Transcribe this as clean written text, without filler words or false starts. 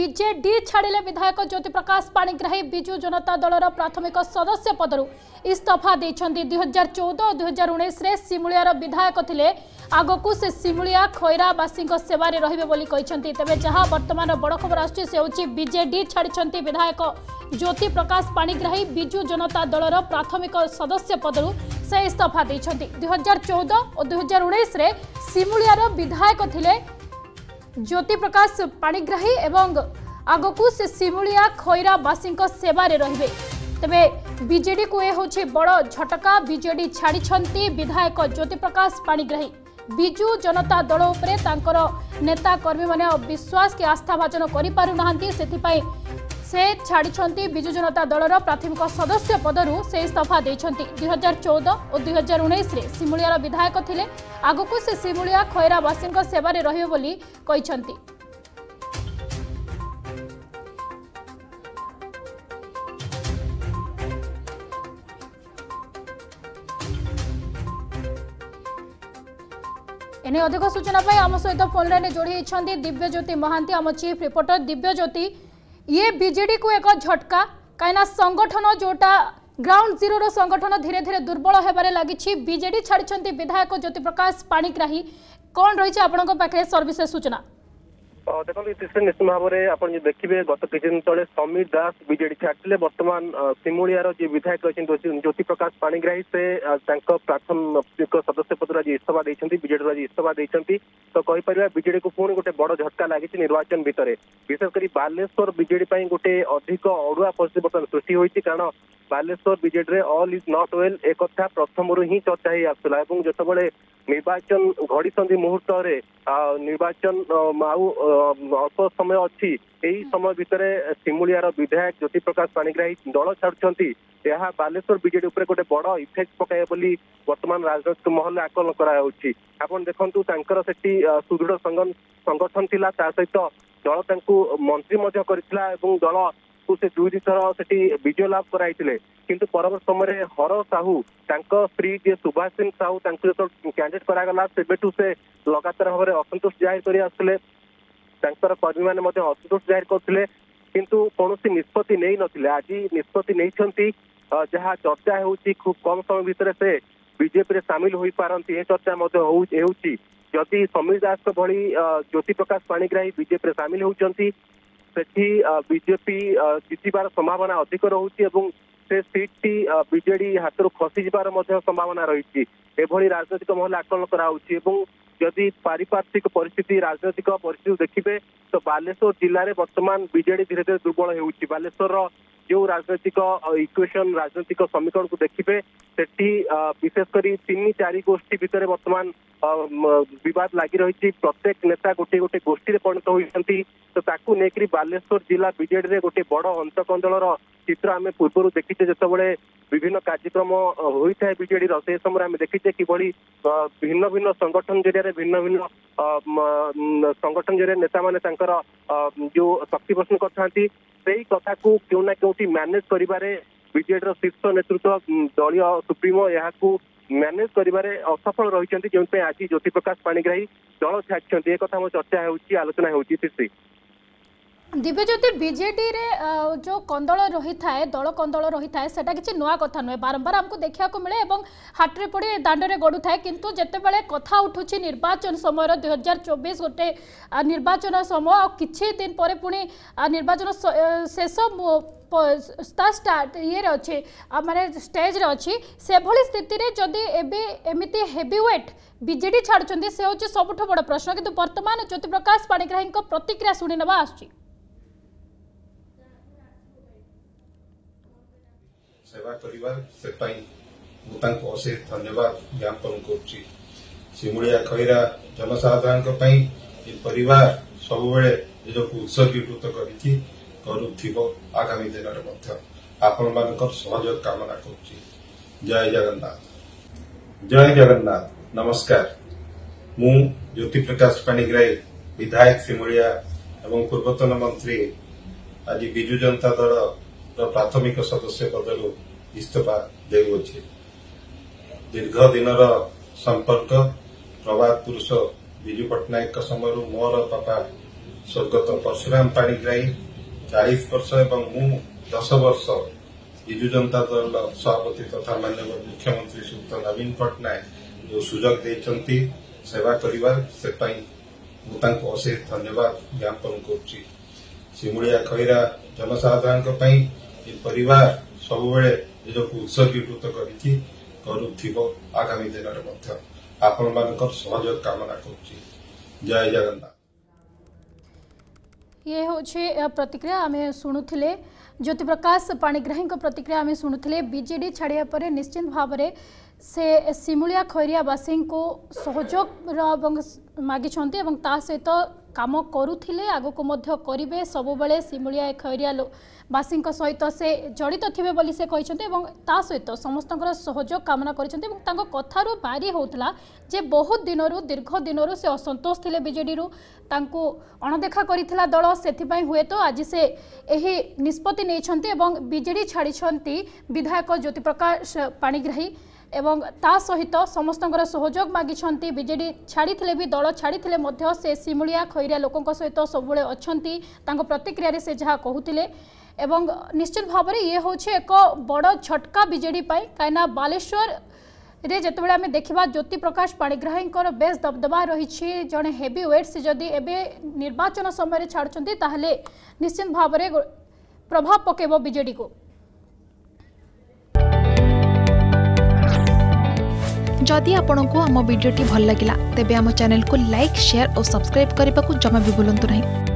BJD छाड़िले विधायक ज्योति प्रकाश पाणिग्राही विजु जनता दलर प्राथमिक सदस्य पदरु इस्तीफा देइछन्ती। 2014 और 2019 रे सिमुलियार विधायक थिले। आगकू से सिमुलिया खैरावासी सेवारे रहिबे बोली कहिछन्ती। तबे जहां वर्तमान बड़ खबर आछी से होची बीजेडी छाड़िछन्ती विधायक ज्योति प्रकाश पाणिग्राही विजु जनता दलर प्राथमिक सदस्य पदरु से इस्तीफा देइछन्ती। 2014 और 2019 रे सिमुलियार विधायक थिले ज्योति प्रकाश पाणिग्राही एवं आगकू से सिमुलिया खैरावासी सेवारे रहिबे। तबे बीजेडी को यह होछि बड़ झटका। बीजेडी छाड़ी विधायक ज्योति प्रकाश पाणिग्राही विजु जनता दल उपरे तांकर नेता कर्मी माने विश्वास के आस्था भाजन करि पारु नाहंती। सेथिपाई से छाड़ी विजु जनता दलर प्राथमिक सदस्य पदरु से इस्तीफा देइछन्ती। 2014 और 2019 रे सिमुलियार विधायक थिले। आगकू से सिमुलिया खैरावासी सेवारे रहिबे बोली कहिछन्ती। एने अधिक सूचना पाई आम सहित फोन लाइन जोड़ी होती दिव्यज्योति महांती आम चीफ रिपोर्टर। दिव्यज्योति, ये बीजेडी को एक झटका कहीं संगठन जोटा ग्राउंड जीरो रो संगठन धीरे धीरे दुर्बल होबारे लगी। बीजेडी छाड़ी विधायक ज्योति प्रकाश पाणिग्राही कौन रही आपन पाखे सर्विसेस सूचना? देखो निश्चित भाव में आप देखिए गत किसी दिन तले समीर दास बीजेडी छाड़ते। बर्तमान सिमुलियार जी विधायक अच्छे ज्योति प्रकाश पाणिग्राही से प्राथमिक सदस्य पद आज इस्तीफा देते। बीजेडी आज इस्तीफा देते तो कहीपर बीजेडी को पुणी गोटे बड़ झटका लगी निर्वाचन भितर। विशेषकर बालेश्वर बीजेडी गोटे अधिक अड़ुआ परिस्थिति बर्तमान सृष्टि होती। कारण Baleswar BJD all is not well एक कथा प्रथम ही चर्चा ही आसला। जितेबाला निर्वाचन घड़ी मुहूर्त निर्वाचन अल्प समय अच्छी यही समय भितर सिमुलियार विधायक ज्योति प्रकाश पाणिग्राही दल छाड़ुंट यह बालेश्वर बीजेडी उपरे गोटे बड़ इफेक्ट पकाए बोली वर्तमान राजनैतिक महल आकलन कराउछि। आपण देखंतु तांकर सेठी सुदृढ़ संगठन थिला। ता सहित दल तांकु मंत्री मध्य करथिला एवं दल को से दुई थर सेठी विजय लाभ कराइथिले। किंतु परवर्त समय हर साहू तांको स्त्री जे सुभाषिनी साहू तांको जो कैंडिडेट करागला सेबेठु से लगातार भाव में असंतोष जाहिर करि आसले। तांकर कर्मी माने मध्य असंतोष जाहिर करथिले किंतु कौनसी निष्पत्ति नहीं नथिले। आज निष्पत्ति नहीं जहाँ चर्चा होउछि खूब कम समय भितर से बीजेपी रे शामिल होई पारंती। ए चर्चा मध्य होउछि जदि समीर दास भली ज्योति प्रकाश पाणिग्राही बीजेपी रे शामिल होउचंती सेठी बीजेपी जितबार संभावना अधिक रहुछि एवं से सीट टी बीजेडी हाथ खसी जबार संभावना रही। एभली राजनैतिक महल आकलन कराउछि एवं जदि पारिपार्श्विक परिस्थिति राजनैतिक परिस्थिति देखिए तो बालेश्वर जिले में वर्तमान बीजेडी धीरे धीरे दुर्बल होउछि। बालेश्वर जो राजनैतिक इक्वेशन राजनैतिक समीकरण को देखिए सेठी विशेषकर 3-4 गोष्ठी भितर वर्तमान विवाद लगी रही। प्रत्येक नेता गोटे गोटे गोष्ठी परिणत होती तो ताकू नेकरी बालेश्वर जिला बीजेडी रे गोटे बड़ अंतकंदलर चित्र आम पूर्व देखीचे। जितेबाला विभिन्न कार्यक्रम होता है बीजेडी से समय आम देखीचे किभली भिन्न भिन्न संगठन जरिया भिन्न भिन्न संगठन जरिया नेता माने तांकर जो शक्ति प्रदर्शन करथांती से कथा को क्यों ना क्यों मैनेज करिबारे बीजेडी शीर्ष नेतृत्व दलीय सुप्रीमो यहाँ मैनेज करिबारे असफल रही। जो आज ज्योति प्रकाश पाणिग्राही दल छाड़ी एक कथा चर्चा होउछि आलोचना होउछि। दिव्यज्योति, बीजेडी रे जो कंदल रही थाए दल कंदल रही थाए सेटा किछि नुआ कथा नुहे। बारंबार हमको देखा मिले एवं हाटरे पड़ी दांडरे गड़ू थाए। किंतु जेतेबेले कथा उठुछि निर्वाचन समय 2024 गोटे निर्वाचन समय और किछि दिन पर पुणी निर्वाचन शेष स्टार्ट ये अच्छे माने स्टेज रे अच्छी से भली स्थिति रे जदि एमिति हेवीवेट बीजेडी छाड़ुछंती से होछि सबठो बड़ प्रश्न। किंतु वर्तमान ज्योति प्रकाश पाणिग्राही प्रतिक्रिया सुनि नबा आछि। सेवा करिबार से अशेष धन्यवाद ज्ञापन करुच्ची। सिमुलिया खैरा जनसाधारण परिवार सब उत्सर्गीकृत करुथिबो आगामी दिन में आपण मानकर सहयोग कामना करुच्ची। जय जगन्नाथ। जय जगन्नाथ। नमस्कार। मु ज्योति प्रकाश पाणिग्राही विधायक सिमुलिया एवं पूर्वतन मंत्री आज विजु जनता दल प्राथमिक सदस्य पदरु इस्तीफा देउछि। दीर्घ दिनर संपर्क प्रभात पुरुष विजु पट्टनायक समय मोर बापा स्वर्गत परशुराम पाणिग्राही 40 वर्ष एवं मु 10 वर्ष विजु जनता दल सभापति तथा माननीय मुख्यमंत्री श्रीयुक्त नवीन पट्टनायक जो सुजोग देइछंती सेवा करिवार से अशेष धन्यवाद ज्ञापन करुच्ची। सिमुलिया खैरा जनसाधारण परिवार सबुबले निजक उत्सर्गीकृत करुथिबो आगामी दिन में आपण मानकर सहयोग कामना करुच्ची। जय जगन्नाथ। ये होछे प्रतिक्रिया आम शुणुले ज्योति प्रकाश पाणिग्राही प्रतिक्रिया आम शुणुले बीजेडी छाड़िया पर निश्चित भाव में से सिमुलिया खैरियावासी को सहयोग मागी ता सहित काम करुथिले आगको मध्य करिवे सबुबले सिमुलिया खैरियावासी सहित से जड़ित थिबे बोली से कहिसंते एवं ता सहित समस्तଙ୍କର सहयोग कामना करिसंते एवं तांको कथारो बारी होतला जे बहुत दिनरु दीर्घ दिनरु से असंतोष थिले बीजेडी रु तांको अणदेखा करिथिला दल सेथिपई हुए तो आज से एही निष्पत्ति नेछंते एवं बीजेडी छाड़िसंती विधायक ज्योति प्रकाश पाणिग्राही एवं ता सहित समस्तଙ୍କର सहयोग मागिछंती। बीजेडी छाड़ी भी दल छाड़ी से सिमुलिया खैरिया लोकों सहित सबुले अच्छंती तांको प्रतिक्रिया रे से जहाँ कहूतिले एवं निश्चित भाव में ये होछि एक बड़ झटका बीजेडी पाई काइना बालेश्वर रे जेतेबेले आमे देखिबा ज्योति प्रकाश पाणिग्राही बेस दबदबा रही जड़े हेवी वेट से जदि एबे निर्वाचन समय छाड़ुछंती ताहले निश्चित भाव में प्रभाव पकेबो बीजेडी को। जदि आपंक आम भिडी भल लगा तेब आम चैनल को लाइक शेयर और सब्सक्राइब करने को जमा भी भूलु नहीं।